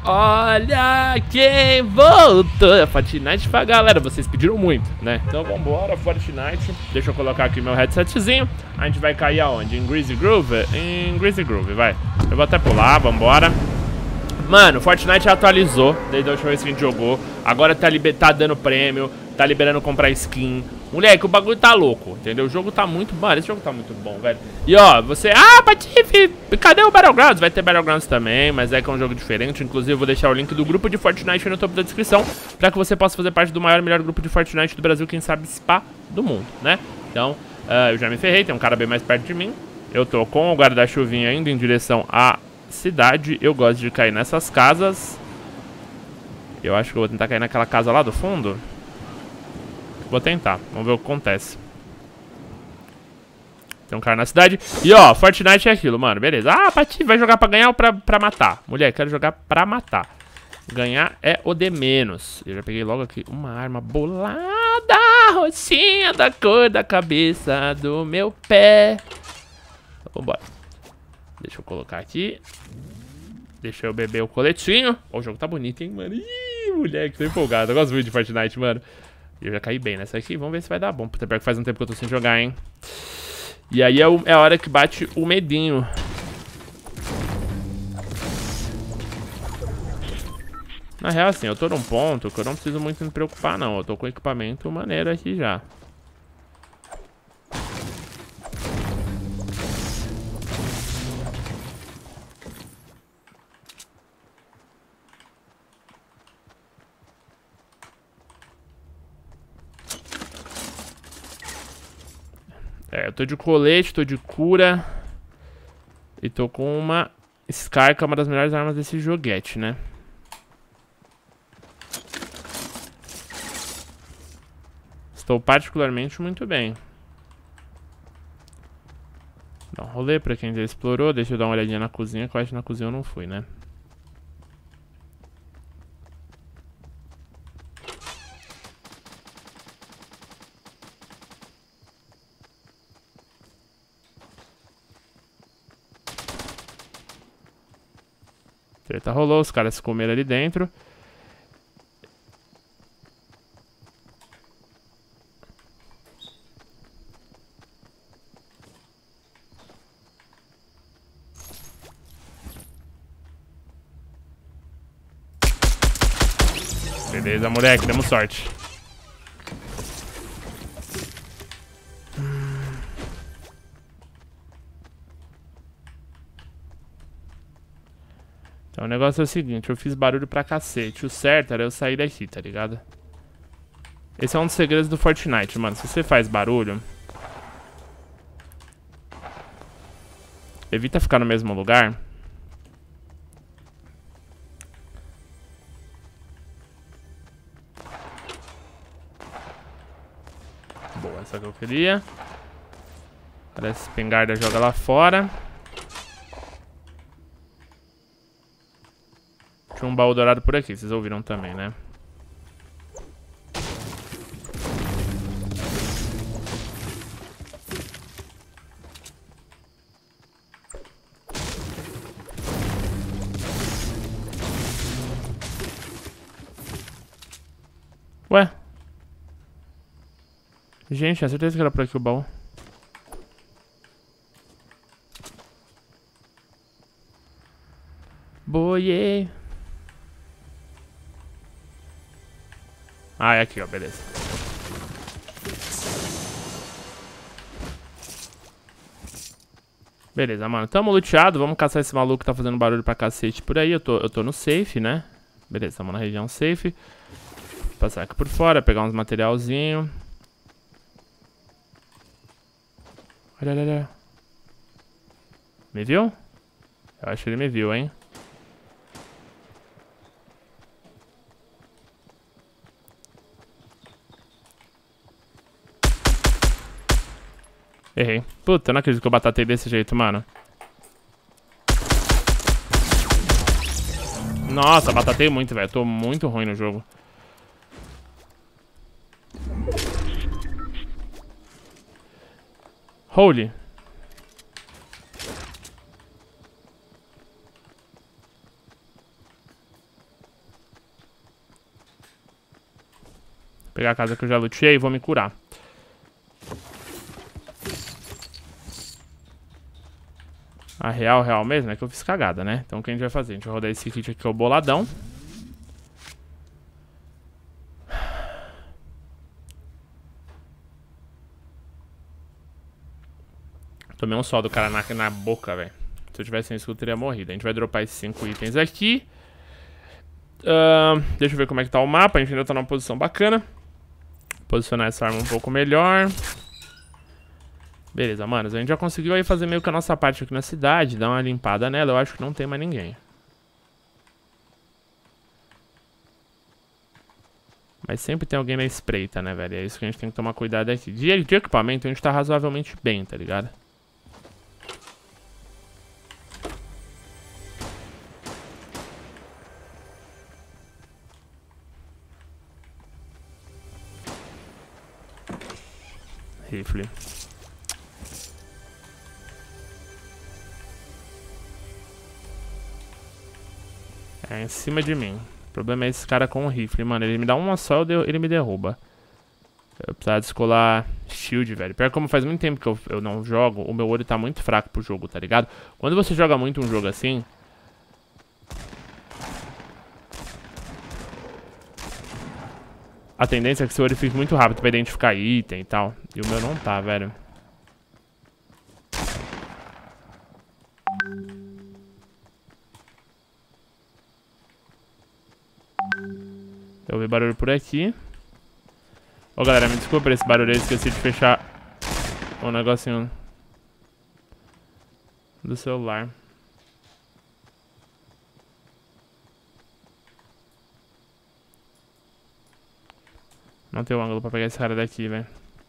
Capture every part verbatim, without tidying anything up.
Olha quem voltou. Fortnite pra galera, vocês pediram muito, né? Então vambora, Fortnite. Deixa eu colocar aqui meu headsetzinho. A gente vai cair aonde? Em Greasy Groove? Em Greasy Groove, vai. Eu vou até pular, vambora. Mano, Fortnite atualizou desde a última vez que a gente jogou. Agora tá, liber... tá dando prêmio, tá liberando comprar skin. Moleque, o bagulho tá louco, entendeu? O jogo tá muito... Mano, esse jogo tá muito bom, velho. E ó, você... Ah, Patife, cadê o Battlegrounds? Vai ter Battlegrounds também, mas é que é um jogo diferente. Inclusive, eu vou deixar o link do grupo de Fortnite aí no topo da descrição, pra que você possa fazer parte do maior e melhor grupo de Fortnite do Brasil, quem sabe spa do mundo, né? Então, uh, eu já me ferrei, tem um cara bem mais perto de mim. Eu tô com o guarda-chuvinha indo em direção à cidade. Eu gosto de cair nessas casas. Eu acho que eu vou tentar cair naquela casa lá do fundo. Vou tentar, vamos ver o que acontece. Tem um cara na cidade. E ó, Fortnite é aquilo, mano, beleza. Ah, Pati, vai jogar pra ganhar ou pra, pra matar? Mulher, quero jogar pra matar. Ganhar é o de menos. Eu já peguei logo aqui uma arma bolada, roxinha da cor da cabeça do meu pé. Vambora. Deixa eu colocar aqui. Deixa eu beber o coletinho. Ó, o jogo tá bonito, hein, mano. Ih, moleque, tô empolgado. Eu gosto muito de Fortnite, mano. Eu já caí bem nessa aqui, vamos ver se vai dar bom. Até porque faz um tempo que eu tô sem jogar, hein. E aí é, o, é a hora que bate o medinho. Na real, assim, eu tô num ponto que eu não preciso muito me preocupar, não. Eu tô com equipamento maneiro aqui já. É, eu tô de colete, tô de cura. E tô com uma Scar, que é uma das melhores armas desse joguete, né? Estou particularmente muito bem. Dá um rolê pra quem já explorou. Deixa eu dar uma olhadinha na cozinha, que eu acho que na cozinha eu não fui, né? Treta rolou, os caras se comeram ali dentro. Beleza, moleque, demos sorte. Então o negócio é o seguinte, eu fiz barulho pra cacete. O certo era eu sair daqui, tá ligado? Esse é um dos segredos do Fortnite, mano. Se você faz barulho, evita ficar no mesmo lugar. Boa, essa que eu queria. Parece espingarda, joga lá fora. Tinha um baú dourado por aqui, vocês ouviram também, né? Ué? Gente, tinha certeza que era por aqui o baú. Boiê. Ah, é aqui, ó, beleza. Beleza, mano. Tamo luteado. Vamos caçar esse maluco que tá fazendo barulho pra cacete por aí. Eu tô, eu tô no safe, né? Beleza, tamo na região safe. Passar aqui por fora, pegar uns materialzinho. Olha, olha, olha. Me viu? Eu acho que ele me viu, hein? Errei. Puta, eu não acredito que eu batatei desse jeito, mano. Nossa, batatei muito, velho. Tô muito ruim no jogo. Holy. pegar a casa que eu já lutei e vou me curar. A real, real mesmo é que eu fiz cagada, né? Então o que a gente vai fazer? A gente vai rodar esse kit aqui que é o boladão. Tomei um sol do cara na, na boca, velho. Se eu tivesse isso, eu teria morrido. A gente vai dropar esses cinco itens aqui. Uh, deixa eu ver como é que tá o mapa. A gente ainda tá numa posição bacana. Posicionar essa arma um pouco melhor. Beleza, manos. A gente já conseguiu aí fazer meio que a nossa parte aqui na cidade. Dar uma limpada nela. Eu acho que não tem mais ninguém. Mas sempre tem alguém na espreita, né, velho? É isso que a gente tem que tomar cuidado aqui. De, de equipamento, a gente tá razoavelmente bem, tá ligado? Rifle. É em cima de mim. O problema é esse cara com o rifle, mano. Ele me dá uma só, ele me derruba. Eu precisava descolar shield, velho. Pior que como faz muito tempo que eu, eu não jogo, o meu olho tá muito fraco pro jogo, tá ligado? Quando você joga muito um jogo assim... a tendência é que seu olho fique muito rápido pra identificar item e tal. E o meu não tá, velho. Eu ouvi barulho por aqui. Ô, galera, me desculpa por esse barulho aí. Esqueci de fechar o negocinho do celular. Não tem o ângulo pra pegar esse cara daqui, velho.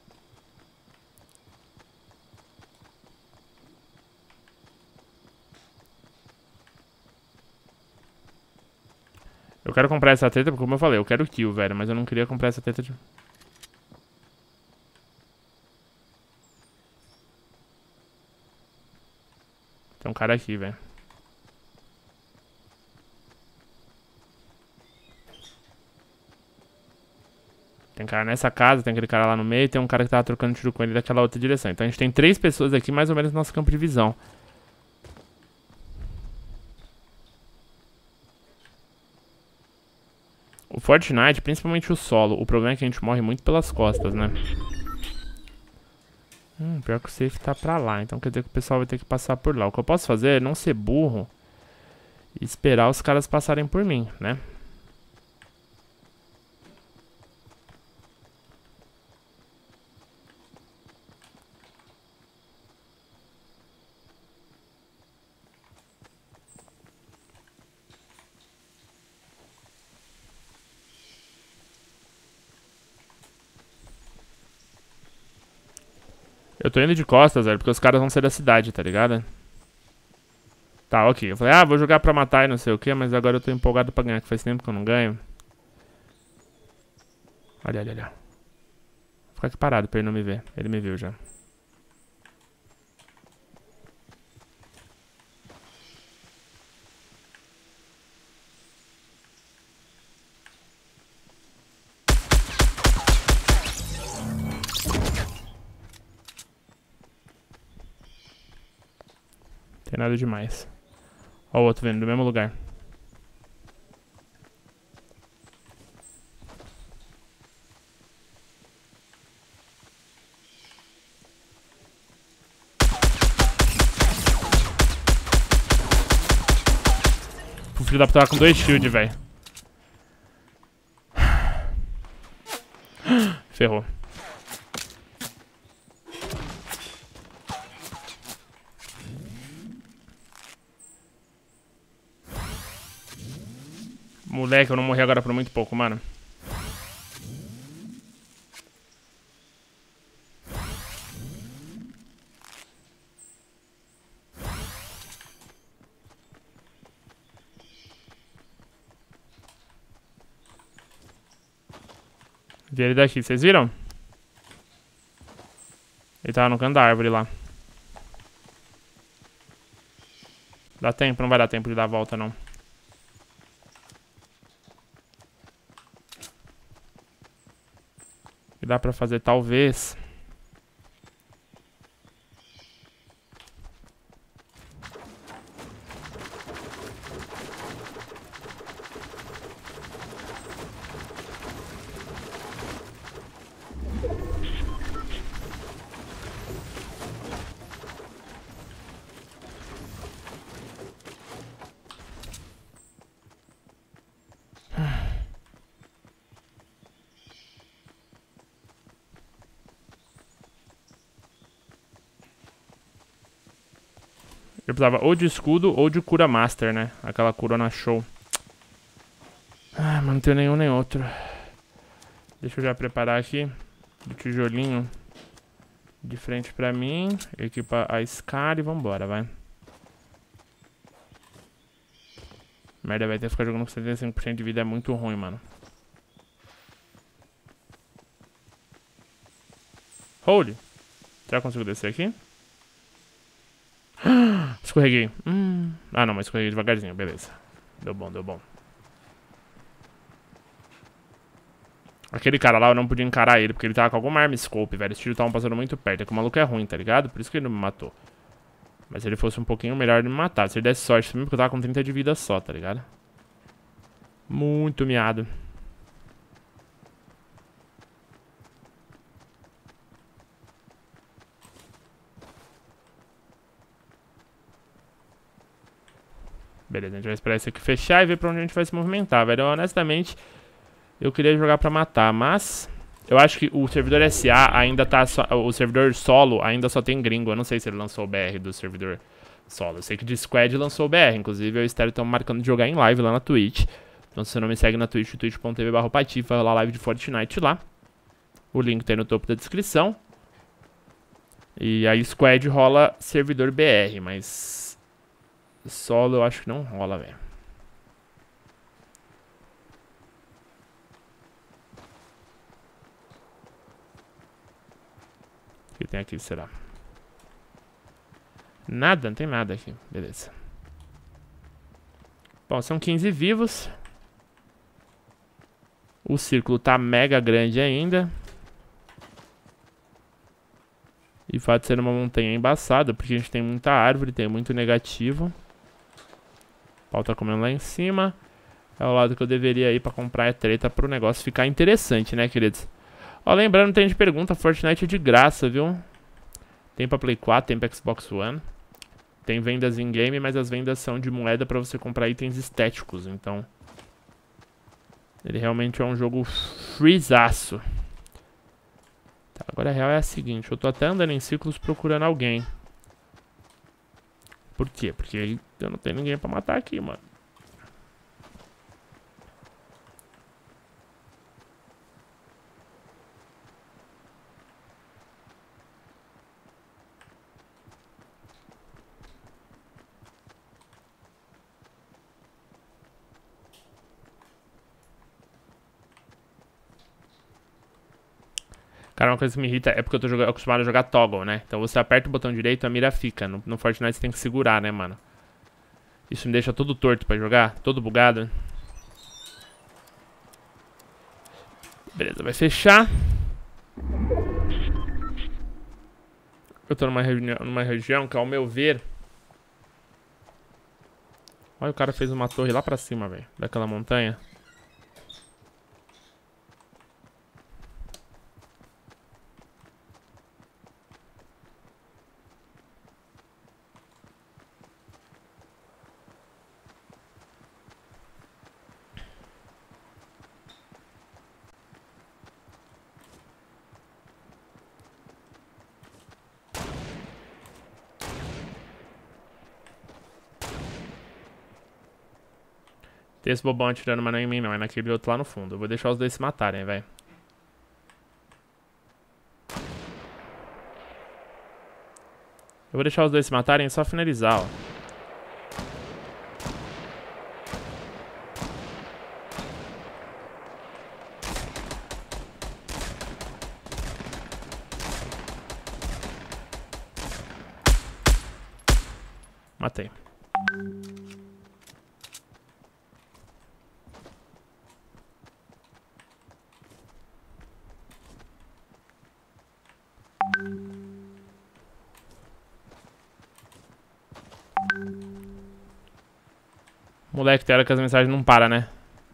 Eu quero comprar essa treta porque, como eu falei, eu quero kill, velho. Mas eu não queria comprar essa treta de... Tem um cara aqui, velho. Tem cara nessa casa, tem aquele cara lá no meio, tem um cara que tava trocando tiro com ele daquela outra direção. Então a gente tem três pessoas aqui, mais ou menos, no nosso campo de visão. O Fortnite, principalmente o solo, o problema é que a gente morre muito pelas costas, né? Hum, pior que o safe tá pra lá, então quer dizer que o pessoal vai ter que passar por lá. O que eu posso fazer é não ser burro e esperar os caras passarem por mim, né? Eu tô indo de costas, velho, porque os caras vão sair da cidade, tá ligado? Tá, ok. Eu falei, ah, vou jogar pra matar e não sei o que, mas agora eu tô empolgado pra ganhar, que faz tempo que eu não ganho. Olha, olha, olha. Vou ficar aqui parado pra ele não me ver. Ele me viu já. Tem nada demais. Ó o outro vindo do mesmo lugar. O filho da puta tá com dois shields, velho. Ferrou. Moleque, eu não morri agora por muito pouco, mano. Vi ele daqui, vocês viram? Ele tava no canto da árvore lá. Dá tempo? Não vai dar tempo de dar a volta, não. dá pra fazer, talvez... Eu precisava ou de escudo ou de cura master, né? Aquela cura na show. Ah, mas não tenho nenhum nem outro. Deixa eu já preparar aqui. O tijolinho de frente pra mim. Equipa a Scar e vambora, vai. Merda, vai ter que ficar jogando com setenta e cinco por cento de vida. É muito ruim, mano. Holy. Será que eu consigo descer aqui? Escorreguei. Hum. Ah, não, mas escorreguei devagarzinho. Beleza. Deu bom, deu bom. Aquele cara lá, eu não podia encarar ele, porque ele tava com alguma arma scope, velho. Os tiros estavam passando muito perto. É que o maluco é ruim, tá ligado? Por isso que ele não me matou. Mas se ele fosse um pouquinho melhor, ele me matar. Se ele desse sorte também, porque eu tava com trinta de vida só, tá ligado? Muito miado. Beleza, a gente vai esperar esse aqui fechar e ver pra onde a gente vai se movimentar, velho. Honestamente, eu queria jogar pra matar, mas... Eu acho que o servidor S A ainda tá... So... O servidor solo ainda só tem gringo. Eu não sei se ele lançou o B R do servidor solo. Eu sei que de Squad lançou o B R. Inclusive, eu e o Stereo estamos marcando de jogar em live lá na Twitch. Então, se você não me segue na Twitch, twitch ponto tv barra patifa, vai rolar live de Fortnite lá. O link tá aí no topo da descrição. E aí, Squad rola servidor B R, mas... Solo eu acho que não rola, velho. O que tem aqui, será? Nada, não tem nada aqui. Beleza. Bom, são quinze vivos. O círculo tá mega grande ainda. E o fato de ser uma montanha embaçada, porque a gente tem muita árvore, tem muito negativo. O pau tá comendo lá em cima. É o lado que eu deveria ir pra comprar a treta pro negócio ficar interessante, né, queridos? Ó, lembrando, tem gente que pergunta, Fortnite é de graça, viu? Tem pra Play quatro, tem pra Xbox One. Tem vendas em game, mas as vendas são de moeda pra você comprar itens estéticos, então... Ele realmente é um jogo freezaço. Tá, agora a real é a seguinte, eu tô até andando em círculos procurando alguém. Por quê? Porque eu não tenho ninguém pra matar aqui, mano. Cara, uma coisa que me irrita é porque eu tô jogando, acostumado a jogar toggle, né? Então você aperta o botão direito e a mira fica. No, no Fortnite você tem que segurar, né, mano? Isso me deixa todo torto pra jogar, todo bugado. Beleza, vai fechar. Eu tô numa, reunião, numa região que, ao meu ver... Olha, o cara fez uma torre lá pra cima, velho. Daquela montanha. Tem esse bobão atirando, mas não é em mim, não. É naquele outro lá no fundo. Eu vou deixar os dois se matarem, velho. Eu vou deixar os dois se matarem e só finalizar, ó. Matei. Moleque, tem hora que as mensagens não param, né?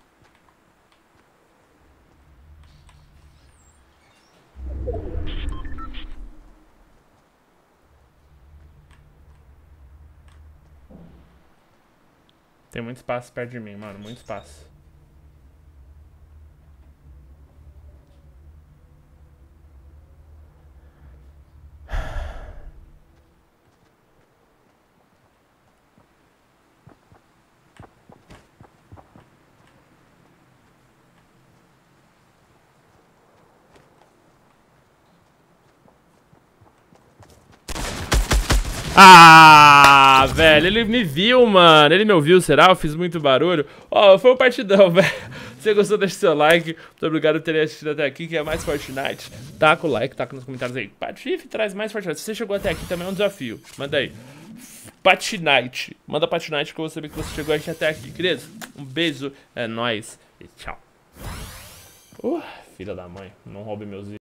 Tem muito espaço perto de mim, mano. Muito espaço. Ah, velho, ele me viu, mano. Ele me ouviu, será? Eu fiz muito barulho. Ó, oh, foi um partidão, velho. Se você gostou, deixa seu like. Muito obrigado por ter assistido até aqui, que é mais Fortnite. Taca o like, taca nos comentários aí. Patife traz mais Fortnite. Se você chegou até aqui, também é um desafio. Manda aí. Patinite. Manda Patinite que eu vou saber que você chegou até aqui. Queridos, um beijo. É nóis. E tchau. Uh, filha da mãe. Não roube meus vídeos.